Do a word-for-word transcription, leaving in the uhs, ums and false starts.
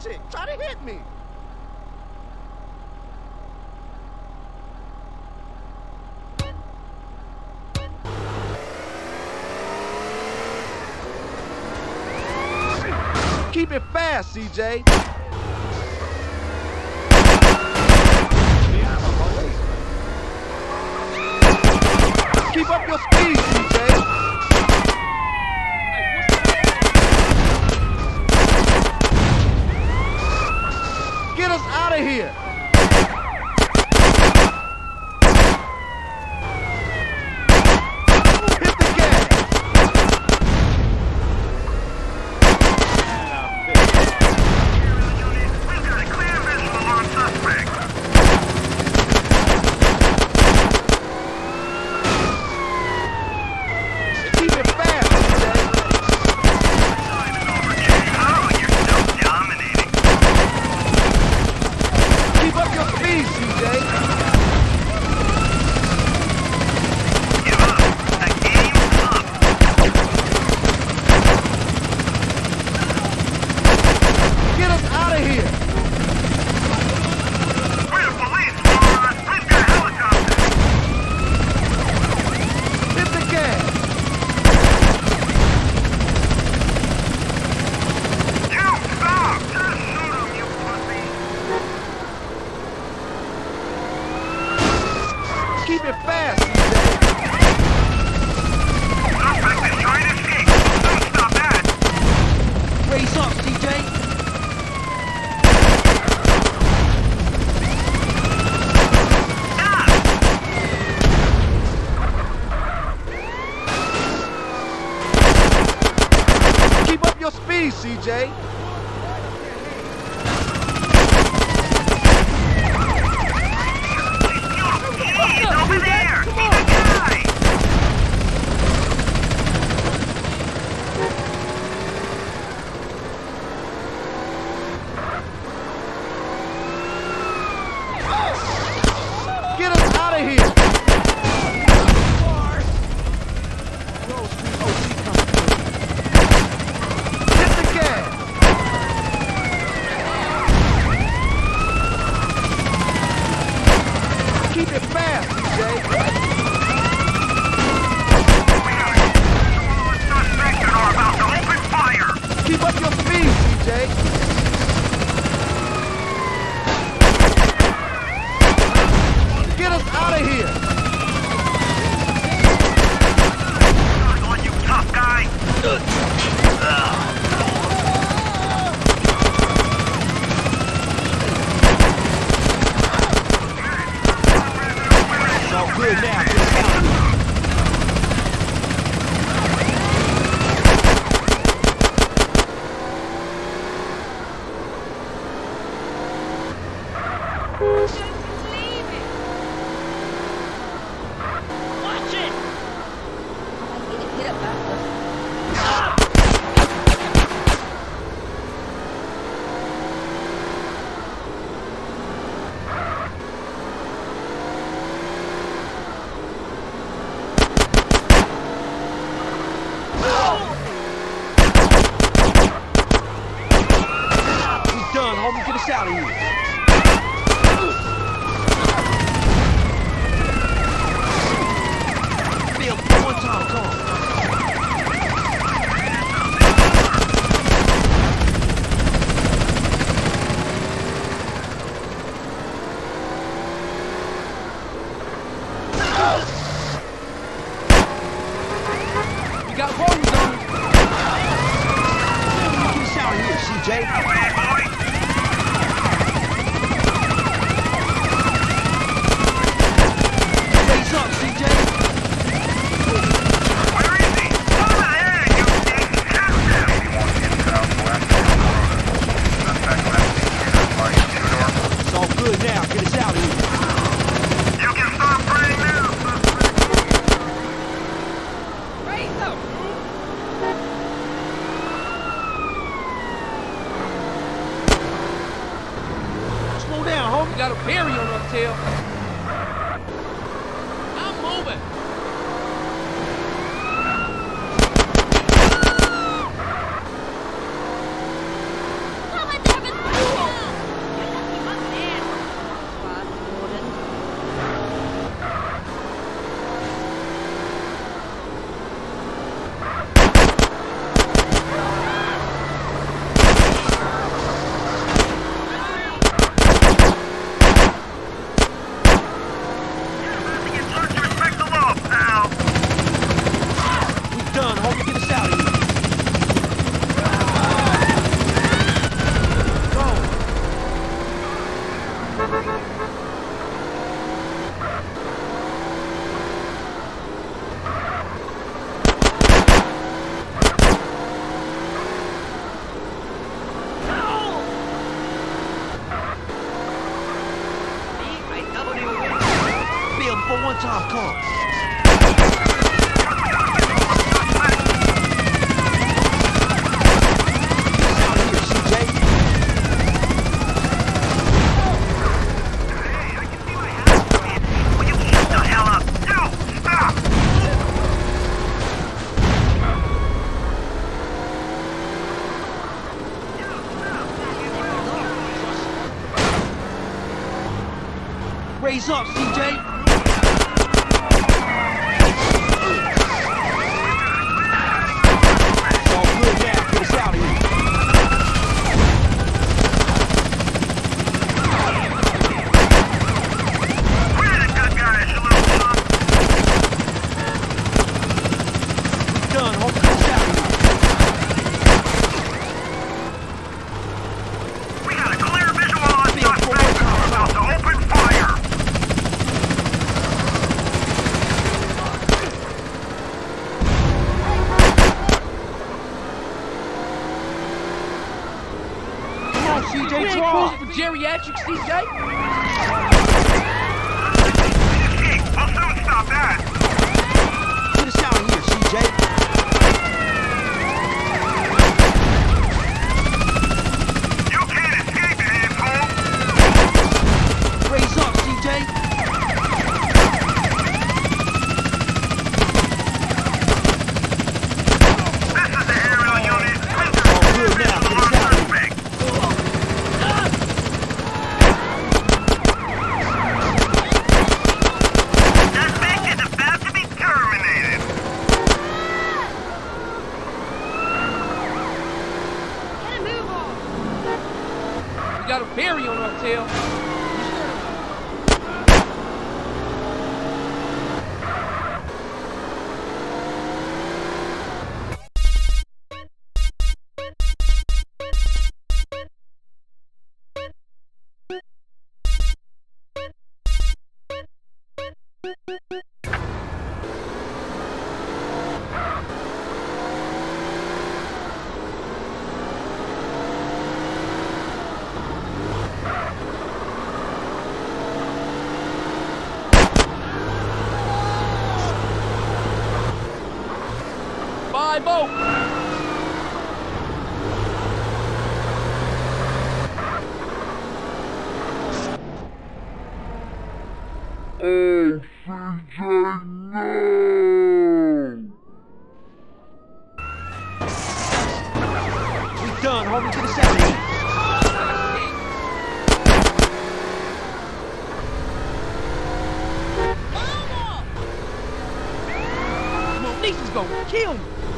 chick. Try to hit me. Keep it fast, C J. Keep up your speed, C J. Get us out of here. Hit the gas. We've got a clear visual on suspect. Keep it fast, C J. Time is overdue. Oh, you're so dominating. Keep up your speed, C J. Give up. The game's up. Get us out of here. We're the police, moron. We've got helicopters. Hit the gas. You stop! Just shoot him, you pussy! Keep it fast, C J. Suspect is trying to escape. Don't stop that! Raise up, C J. Stop! Keep up your speed, C J. He's over there! He's a guy! Get us out of here. Hit the gas. Keep it fast, C J. We got a visual on suspect and are about to open fire! Keep up your speed, C J. Get us out of here. Good on you, tough guy! It's all good now. Get us out of here. Watch it! Hit it faster. We done, homie. Get us out of here. Bill, one time, come on. We got bodies on us. Get us out of here, C J. Hey, boy! Raise up, C J. Where is he? Over there, you dick! Catch him! It's all good now. Get us out of here. You can start praying now! Raise up! Slow down, homie. We got a berry on our tail. I'm moving. Come on, Devin! time comes. Out of here, C J. Will you shut the hell up? You! Stop! Raise up, C J. It's all good now. Get us out of here. We're the good guys, you little son. Done. Homie, get us out of here. We got a clear visual on suspects and are about to open fire. Come on, C J, We ain't draw. cruising for geriatric, C J. Escape. We'll soon stop that. Get us out of here, C J. You can't escape it, asshole. Raise up, C J. This is the aerial unit. All good now. Get us out of here. Suspect is about to be terminated. Get a move on. We got a Barry on our tail. Five oh. Oh, C J, no! We done, homie. Get us out of here. Lisa's gonna kill me.